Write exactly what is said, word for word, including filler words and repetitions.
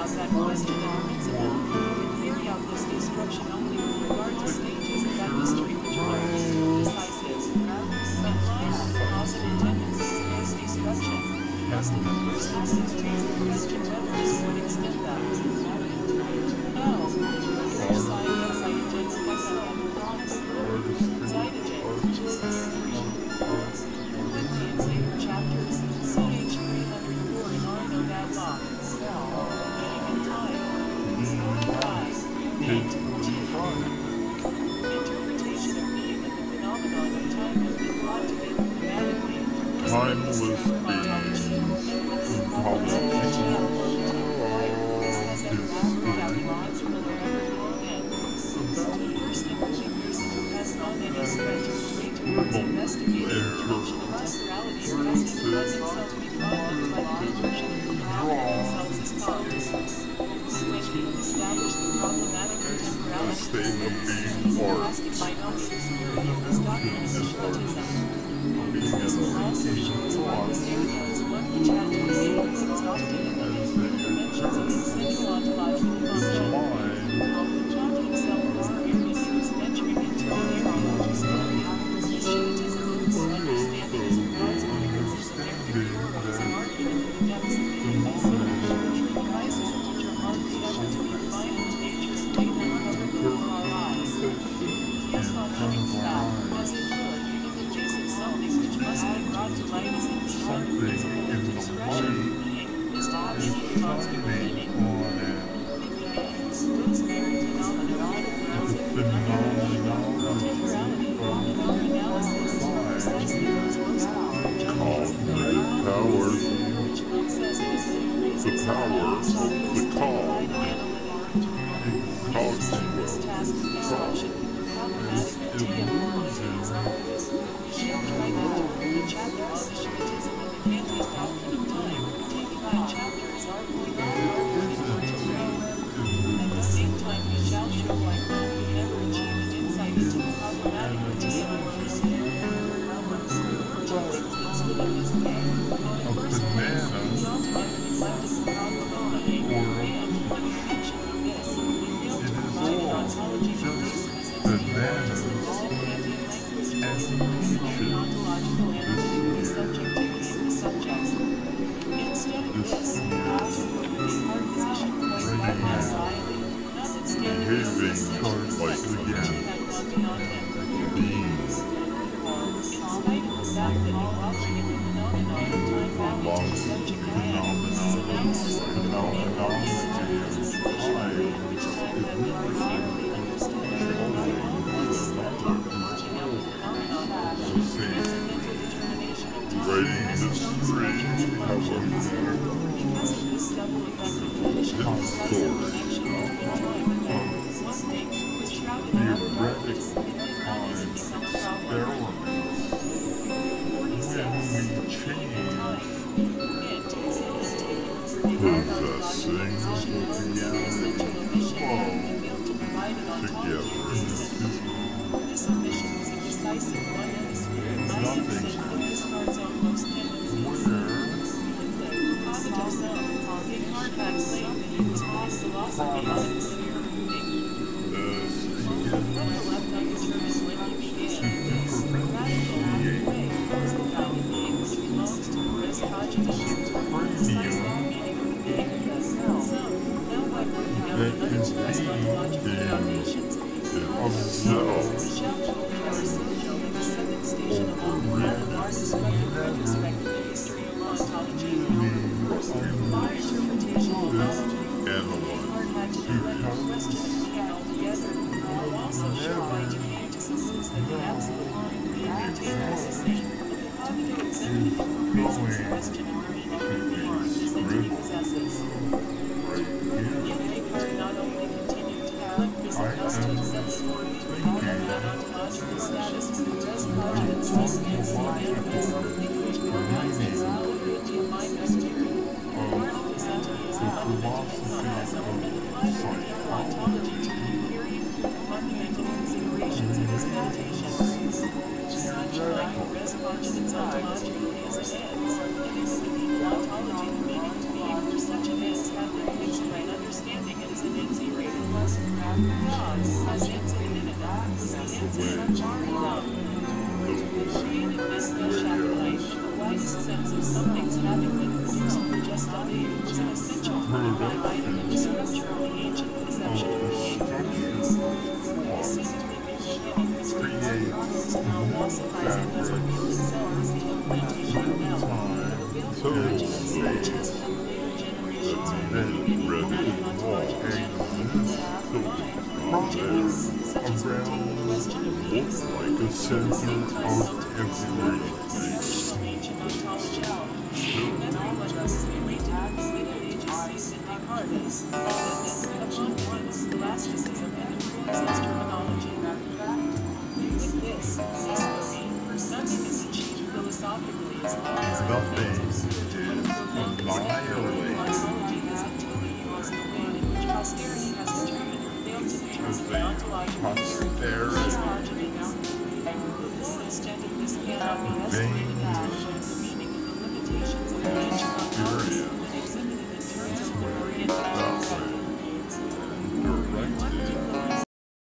out that question and principle. You can carry out this destruction only with regard to stages of that mystery which are most decisive. Applying the positive tendencies against destruction, must in the first instance raise the question whether and to what extent that. How? Which side does cytogen specify? Cytogen. Quickly in later chapters, C H three oh four in R N O dialog. Beginning in time. five. eight. Interpretation of being and the phenomenon of time has been thought to be thematically timeless beings in ontology. This has ever accurately from wherever long end. The first inquiry has not any stretch of the way towards investigating the dimension of temporality or testing the himself to be drawn under by the conversion of the phenomena themselves as cause. When we establish the problematic temporality of being plastic by no means in this document of Schmittism. This will also show us why this area is one which had to be made exhausted in the infinite dimensions of its central ontological function. Kant himself was clearly used venturing into the area of discovery. His Schmittism for understanding as regards appearances of every form is an argument for the depths of being considered, which comprises and which are hardly ever to be refined into natures of data uncovered before our eyes. He is not coming back, as it were, in the case of something which must be brought to light as if beyond the principle of discretion, being, is to have any demonstrable meaning. Those very phenomena are the phenomena of temporality, in our analysis, precisely those most important terms of the power, which Kant says it is the the power, the calm, this task of destruction, problematic materialism. We shall try not to hold a chapter on the Schmittism and the Kantian doctrine of time, taking out chapters arguing on the argument in particular. At the same time, we shall show why Kant could never achieve an insight into the problematic materialism. Two things that stood in his way. The first one is that he altogether neglected the problem of meaning, and, in connection with this, he failed to provide an ontology for this as its inheritance in this Kantian language, the ontological analytic subjectivity of the subjects. Instead of this, Kant took the Descartes position quite facile, notwithstanding the associations which he had gone beyond him. Furthermore, in spite of the fact that he operated the phenomenon of time back into subjectivity, his analysis of the phenomenon of his position, which had been profoundly understood by all others that he was working out the phenomenon of his mental determination of time as its own structure functions. Because of this double effect of conditioning decisive connection between time and then, one thing was shrouded in utter darkness, it did not even become a problem. forty-six. In time. It is in his taking for Descartes' ontological position alone as an essential omission and failed to provide an ontology for instance. This omission was a decisive one in the spirit might have said of Descartes' own most tendencies. In the positive self, Descartes had claimed that he was all philosophy on its sphere of proving. Whether left undetermined when he began, this radical way was the kind of being which belongs to the res cogitans, precisely the meaning of being of the some, now by working out the unexpressed ontological foundations of these terms. We shall conclude our sojourn in the second station along the line of our destructive retrospect of the history of ontology. Our interpretation will not only prove that Descartes had to neglect the question of being altogether, but will also show by two antecedents that the absolute mind being contained as the same, but the cogito executive who raises the question of meaning is that he possesses. Yet Descartes not only continued to neglect this accustomed substitute between time and ontological status for the res cogitans as against the manifest, which comprises the Kantian mind mysterium. Part of this entity is the fundamental monism, and the fundamental of ontology to be carried through the fundamental considerations of his meditations. Such like the res cogitans ontologically as it ends, and it is within ontology the meaning of being for such an ends have been fixed by as insignificant was the insignificant. Created this special life, the widest sense of something's having been produced for just a day is an essential fortifying item in the structurally ancient conception of behavior. This seems to be the beginning between models and now ossifies it as reveal itself as the implementation of now. The revealed origins, which has come later generations of creating modern ontological general staff which is such as pertaining the question of beings, like a center of everything. ancient ontology, and all of us relate to the Middle Ages ceased in Descartes, that upon once scholasticism and improves its terminology. With this, this belief, nothing is achieved philosophically as long as it remains obscure to one of the most ontology has until it was the way in which posterity has determined or failed to determine the ontological theory of its arguments. The full extent of this cannot be estimated at the meaning of the limitations of the ancient ontology when exhibited in terms of the Oriental